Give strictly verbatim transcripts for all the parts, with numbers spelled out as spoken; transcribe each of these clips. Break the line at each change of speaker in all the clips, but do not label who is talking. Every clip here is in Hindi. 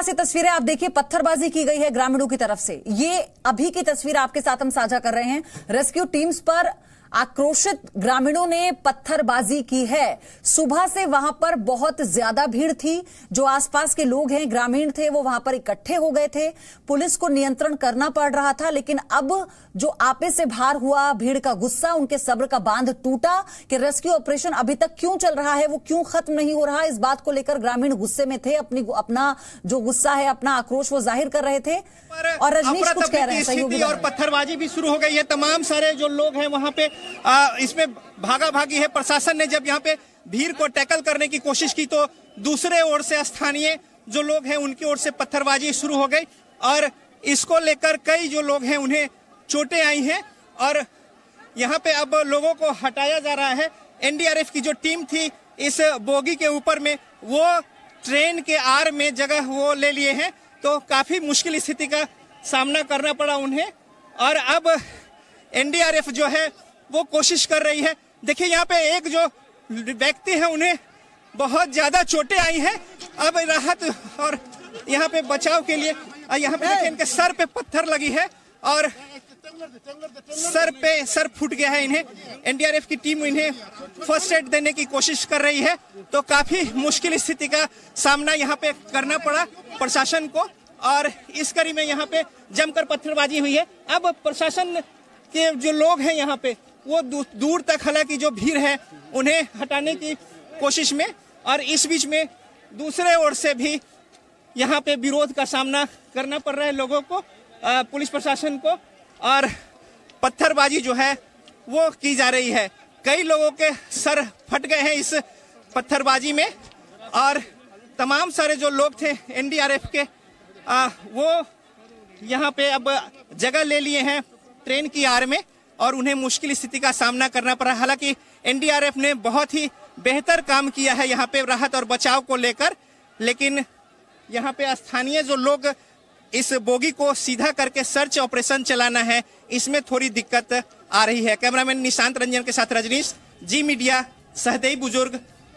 वहां से तस्वीरें आप देखिए, पत्थरबाजी की गई है ग्रामीणों की तरफ से। ये अभी की तस्वीर आपके साथ हम साझा कर रहे हैं। रेस्क्यू टीम्स पर आक्रोशित ग्रामीणों ने पत्थरबाजी की है। सुबह से वहां पर बहुत ज्यादा भीड़ थी। जो आसपास के लोग हैं, ग्रामीण थे, वो वहां पर इकट्ठे हो गए थे। पुलिस को नियंत्रण करना पड़ रहा था, लेकिन अब जो आपे से भार हुआ, भीड़ का गुस्सा, उनके सब्र का बांध टूटा कि रेस्क्यू ऑपरेशन अभी तक क्यों चल रहा है, वो क्यों खत्म नहीं हो रहा। इस बात को लेकर ग्रामीण गुस्से में थे। अपनी अपना जो गुस्सा है, अपना आक्रोश वो जाहिर कर रहे थे। और रजनीश कुछ कह रहे हैं, सहयोगी
और पत्थरबाजी भी शुरू हो गई है। तमाम सारे जो लोग हैं वहां पे आ, इसमें भागा भागी है। प्रशासन ने जब यहाँ पे भीड़ को टैकल करने की कोशिश की तो दूसरे ओर से स्थानीय जो लोग हैं उनकी ओर से पत्थरबाजी शुरू हो गई और इसको लेकर कई जो लोग हैं उन्हें चोटें आई हैं और यहाँ पे अब लोगों को हटाया जा रहा है। एनडीआरएफ की जो टीम थी इस बोगी के ऊपर में, वो ट्रेन के आर में जगह वो ले लिए हैं, तो काफी मुश्किल स्थिति का सामना करना पड़ा उन्हें। और अब एनडीआरएफ जो है वो कोशिश कर रही है। देखिए यहाँ पे एक जो व्यक्ति है उन्हें बहुत ज्यादा चोटें आई हैं। अब राहत और यहाँ पे बचाव के लिए यहाँ पे देखिए इनके सर पे पत्थर लगी है और सर पे सर फूट गया है इन्हें। एनडीआरएफ की टीम इन्हें फर्स्ट एड देने की कोशिश कर रही है, तो काफी मुश्किल स्थिति का सामना यहाँ पे करना पड़ा प्रशासन को और इस कड़ी में यहाँ पे जमकर पत्थरबाजी हुई है। अब प्रशासन के जो लोग हैं यहाँ पे वो दूर तक, हालांकि जो भीड़ है उन्हें हटाने की कोशिश में, और इस बीच में दूसरे ओर से भी यहाँ पे विरोध का सामना करना पड़ रहा है लोगों को, आ, पुलिस प्रशासन को, और पत्थरबाजी जो है वो की जा रही है। कई लोगों के सर फट गए हैं इस पत्थरबाजी में और तमाम सारे जो लोग थे एनडीआरएफ के आ, वो यहाँ पे अब जगह ले लिए हैं ट्रेन की आड़ में और उन्हें मुश्किल स्थिति का सामना करना पड़ा। हालांकि एनडीआरएफ ने बहुत ही बेहतर काम किया है यहाँ पे राहत और बचाव को लेकर, लेकिन यहाँ पे स्थानीय जो लोग इस बोगी को सीधा करके सर्च ऑपरेशन चलाना है, इसमें थोड़ी दिक्कत आ रही है। कैमरामैन निशांत रंजन के साथ रजनीश, जी मीडिया, सहदेई बुजुर्ग।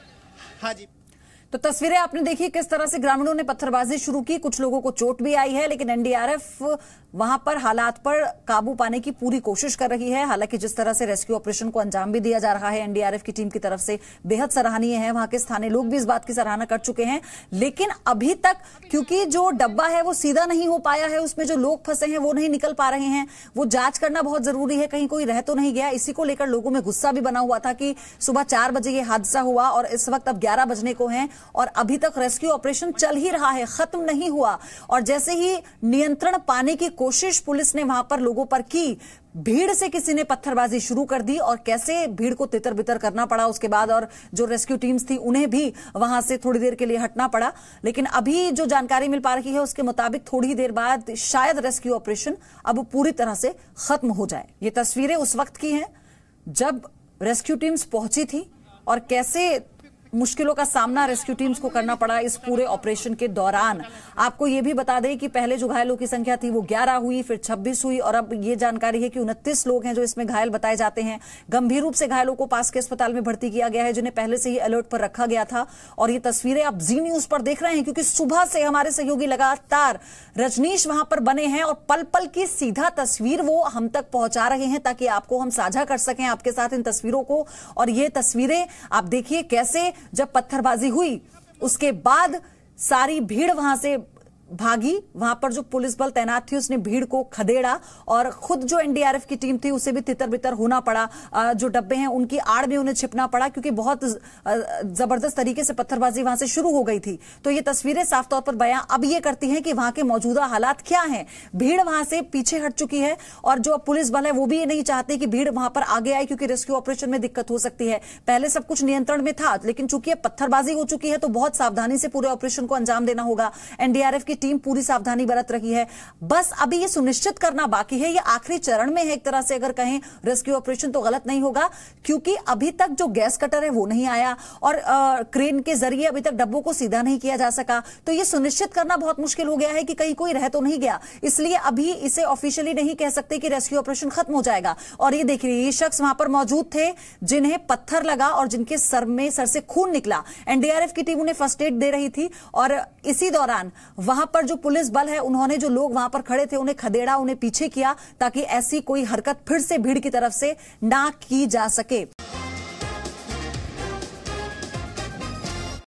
हाँ जी,
तो तस्वीरें आपने देखी किस तरह से ग्रामीणों ने पत्थरबाजी शुरू की। कुछ लोगों को चोट भी आई है, लेकिन एनडीआरएफ वहां पर हालात पर काबू पाने की पूरी कोशिश कर रही है। हालांकि जिस तरह से रेस्क्यू ऑपरेशन को अंजाम भी दिया जा रहा है एनडीआरएफ की टीम की तरफ से, बेहद सराहनीय है। वहां के स्थानीय लोग भी इस बात की सराहना कर चुके हैं, लेकिन अभी तक क्योंकि जो डब्बा है वो सीधा नहीं हो पाया है, उसमें जो लोग फंसे हैं वो नहीं निकल पा रहे हैं। वो जांच करना बहुत जरूरी है, कहीं कोई रह तो नहीं गया। इसी को लेकर लोगों में गुस्सा भी बना हुआ था कि सुबह चार बजे ये हादसा हुआ और इस वक्त अब ग्यारह बजने को है और अभी तक रेस्क्यू ऑपरेशन चल ही रहा है, खत्म नहीं हुआ। और जैसे ही नियंत्रण पाने की कोशिश पुलिस ने वहां पर लोगों पर की, भीड़ से किसी ने पत्थरबाजी शुरू कर दी और कैसे भीड़ को तितर बितर करना पड़ा उसके बाद, और जो रेस्क्यू टीम्स थी उन्हें भी वहां से थोड़ी देर के लिए हटना पड़ा। लेकिन अभी जो जानकारी मिल पा रही है उसके मुताबिक थोड़ी देर बाद शायद रेस्क्यू ऑपरेशन अब पूरी तरह से खत्म हो जाए। ये तस्वीरें उस वक्त की हैं जब रेस्क्यू टीम्स पहुंची थी और कैसे मुश्किलों का सामना रेस्क्यू टीम्स को करना पड़ा इस पूरे ऑपरेशन के दौरान। आपको यह भी बता दें कि पहले जो घायलों की संख्या थी वो ग्यारह हुई, फिर छब्बीस हुई और अब ये जानकारी है कि उनतीस लोग हैं जो इसमें घायल बताए जाते हैं। गंभीर रूप से घायलों को पास के अस्पताल में भर्ती किया गया है, जिन्हें पहले से ही अलर्ट पर रखा गया था। और ये तस्वीरें आप जी न्यूज पर देख रहे हैं, क्योंकि सुबह से हमारे सहयोगी लगातार रजनीश वहां पर बने हैं और पल पल की सीधा तस्वीर वो हम तक पहुंचा रहे हैं ताकि आपको हम साझा कर सकें आपके साथ इन तस्वीरों को। और ये तस्वीरें आप देखिए कैसे जब पत्थरबाजी हुई उसके बाद सारी भीड़ वहां से भागी। वहां पर जो पुलिस बल तैनात थी उसने भीड़ को खदेड़ा और खुद जो एनडीआरएफ की टीम थी उसे भी तितर बितर होना पड़ा। जो डब्बे हैं उनकी आड़ में उन्हें छिपना पड़ा, क्योंकि बहुत जबरदस्त तरीके से पत्थरबाजी वहां से शुरू हो गई थी। तो ये तस्वीरें साफ तौर पर बयां अब ये करती हैं कि वहां के मौजूदा हालात क्या हैं। भीड़ वहां से पीछे हट चुकी है और जो पुलिस बल है वो भी ये नहीं चाहते कि भीड़ वहां पर आगे आए, क्योंकि रेस्क्यू ऑपरेशन में दिक्कत हो सकती है। पहले सब कुछ नियंत्रण में था, लेकिन चूंकि पत्थरबाजी हो चुकी है तो बहुत सावधानी से पूरे ऑपरेशन को अंजाम देना होगा। एनडीआरएफ की टीम पूरी सावधानी बरत रही है। बस अभी ये सुनिश्चित करना बाकी है, ये आखिरी चरण में है एक तरह से अगर कहें रेस्क्यू ऑपरेशन तो गलत नहीं होगा, क्योंकि अभी तक जो गैस कटर है वो नहीं आया और आ, क्रेन के जरिए अभी तक डब्बों को सीधा नहीं किया जा सका। तो ये सुनिश्चित करना बहुत मुश्किल हो गया है कि कहीं कोई रह तो नहीं गया, इसलिए अभी इसे ऑफिशियली नहीं कह सकते कि रेस्क्यू ऑपरेशन खत्म हो जाएगा। और ये देखिए ये शख्स वहां पर मौजूद थे जिन्हें पत्थर लगा और जिनके सर में सर से खून निकला। एनडीआरएफ की टीम उन्हें फर्स्ट एड दे रही थी और इसी दौरान वहां वहां पर जो पुलिस बल है उन्होंने जो लोग वहां पर खड़े थे उन्हें खदेड़ा, उन्हें पीछे किया ताकि ऐसी कोई हरकत फिर से भीड़ की तरफ से ना की जा सके।